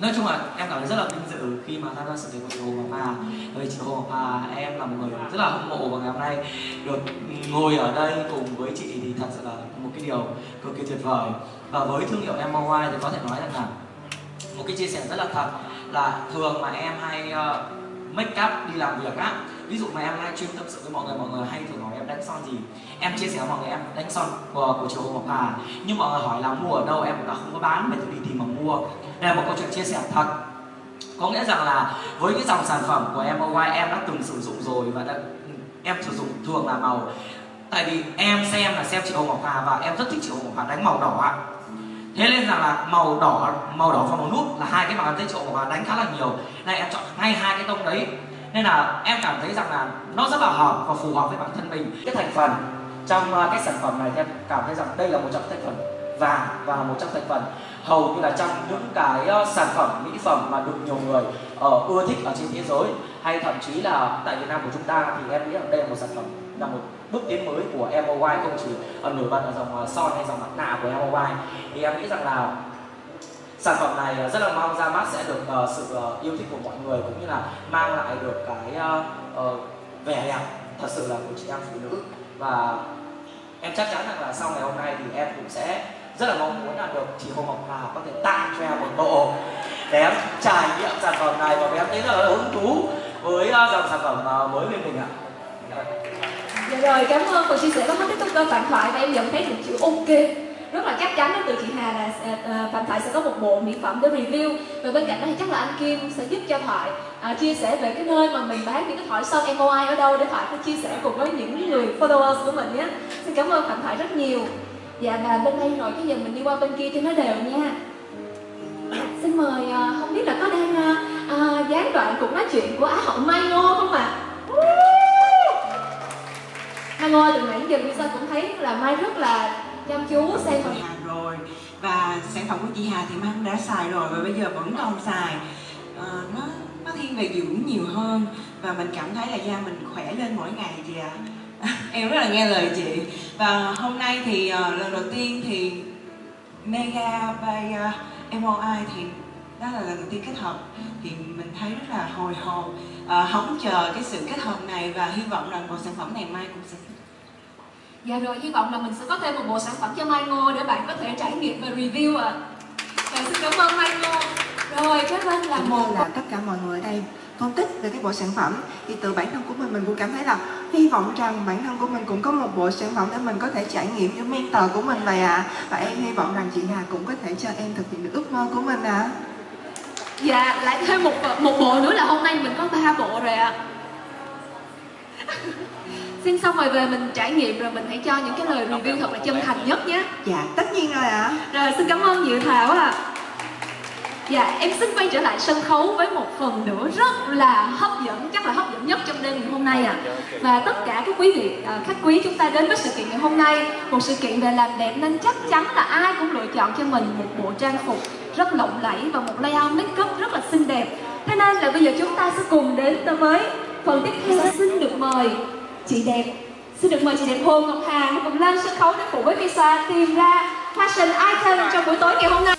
Nói chung là em cảm thấy rất là vinh dự khi mà tham gia sự kiện của chị Hồ Ngọc Hà. Bởi chị Hồ Ngọc Hà em là một người rất là hâm mộ, và ngày hôm nay được ngồi ở đây cùng với chị thì thật sự là một cái điều cực kỳ tuyệt vời. Và với thương hiệu MOY thì có thể nói rằng là một cái chia sẻ rất là thật là thường mà em hay make up đi làm việc á, ví dụ mà em livestream tâm sự với mọi người hay thường hỏi em đánh son gì, em chia sẻ với mọi người em đánh son của chị Hồ Ngọc Hà, nhưng mọi người hỏi là mua ở đâu, em cũng đã không có bán, phải tự đi tìm mà mua. Đây là một câu chuyện chia sẻ thật, có nghĩa rằng là với cái dòng sản phẩm của MOY em đã từng sử dụng rồi, và em sử dụng thường là màu, tại vì em xem chị Hồ Ngọc Hà và em rất thích chị Hồ Ngọc Hà đánh màu đỏ. Thế nên là màu đỏ và màu nút là hai cái mà em thấy chị Hồ Ngọc Hà đánh khá là nhiều, nên em chọn ngay hai cái tông đấy. Nên là em cảm thấy rằng là nó rất là hợp và phù hợp với bản thân mình. Cái thành phần trong cái sản phẩm này em cảm thấy rằng đây là một trong thành phần vàng và một trong thành phần hầu như là trong những cái sản phẩm mỹ phẩm mà được nhiều người ưa thích ở trên thế giới, hay thậm chí là tại Việt Nam của chúng ta, thì em nghĩ rằng đây là một sản phẩm, là một bước tiến mới của MOY, không chỉ nổi bật ở dòng son hay dòng mặt nạ của MOY. Thì em nghĩ rằng là sản phẩm này rất là mong ra mắt sẽ được sự yêu thích của mọi người, cũng như là mang lại được cái vẻ đẹp thật sự là của chị em phụ nữ. Và em chắc chắn rằng là sau ngày hôm nay thì em cũng sẽ rất là mong muốn là được chị Hồ Ngọc Hà có thể tặng cho em một bộ để em trải nghiệm sản phẩm này, và em thấy rất là hứng thú với dòng sản phẩm mới bên mình ạ. Dạ rồi, cảm ơn phần chia sẻ có hết cái đoạn thoại, và em nhận thấy được chữ ok rất là chắc chắn đến từ chị Hà là Phạm Thoại sẽ có một bộ mỹ phẩm để review. Và bên cạnh đó thì chắc là anh Kim sẽ giúp cho Thoại chia sẻ về cái nơi mà mình bán những cái thỏi son MOY ở đâu, để Thoại có chia sẻ cùng với những người followers của mình nhé. Xin cảm ơn Phạm Thoại rất nhiều. Dạ, và bên đây rồi, cái giờ mình đi qua bên kia cho nó đều nha. Xin mời, không biết là có đang gián đoạn cuộc nói chuyện của Á hậu Mai Ngô không ạ? Mai Ngô từ nãy giờ Lisa cũng thấy là Mai rất là chăm chú xem phần Hà rồi, và sản phẩm của chị Hà thì Mai cũng đã xài rồi và bây giờ vẫn còn xài. Nó thiên về dưỡng nhiều hơn, và mình cảm thấy là da mình khỏe lên mỗi ngày chị ạ. Em rất là nghe lời chị. Và hôm nay thì lần đầu tiên thì Mega by MOI thì đó là lần đầu tiên kết hợp, thì mình thấy rất là hồi hộp, hóng chờ cái sự kết hợp này, và hy vọng rằng bộ sản phẩm này Mai cũng sẽ. Dạ rồi, hy vọng là mình sẽ có thêm một bộ sản phẩm cho Mai Ngô để bạn có thể trải nghiệm và review ạ. Dạ, xin cảm ơn Mai Ngô. Rồi, kế bên là tất cả mọi người ở đây phân tích về cái bộ sản phẩm, thì từ bản thân của mình cũng cảm thấy là hy vọng rằng bản thân của mình cũng có một bộ sản phẩm để mình có thể trải nghiệm như mentor của mình vậy ạ. Và em hy vọng rằng chị Hà cũng có thể cho em thực hiện được ước mơ của mình ạ. Dạ, lại thêm một bộ nữa là hôm nay mình có 3 bộ rồi ạ. Xin xong rồi về mình trải nghiệm, rồi mình hãy cho những cái lời review thật là chân thành nhất nhé. Dạ, tất nhiên rồi ạ. Rồi, xin cảm ơn Diệu Thảo ạ. Dạ, em xin quay trở lại sân khấu với một phần nữa rất là hấp dẫn, chắc là hấp dẫn nhất trong đêm ngày hôm nay ạ. Và tất cả các quý vị khách quý chúng ta đến với sự kiện ngày hôm nay, một sự kiện về làm đẹp, nên chắc chắn là ai cũng lựa chọn cho mình một bộ trang phục rất lộng lẫy và một layout make up rất là xinh đẹp. Thế nên là bây giờ chúng ta sẽ cùng đến với phần tiếp theo. Xin được mời chị đẹp, Hồ Ngọc Hà cùng lên sân khấu để phụ với Lisa tìm ra fashion icon trong buổi tối ngày hôm nay.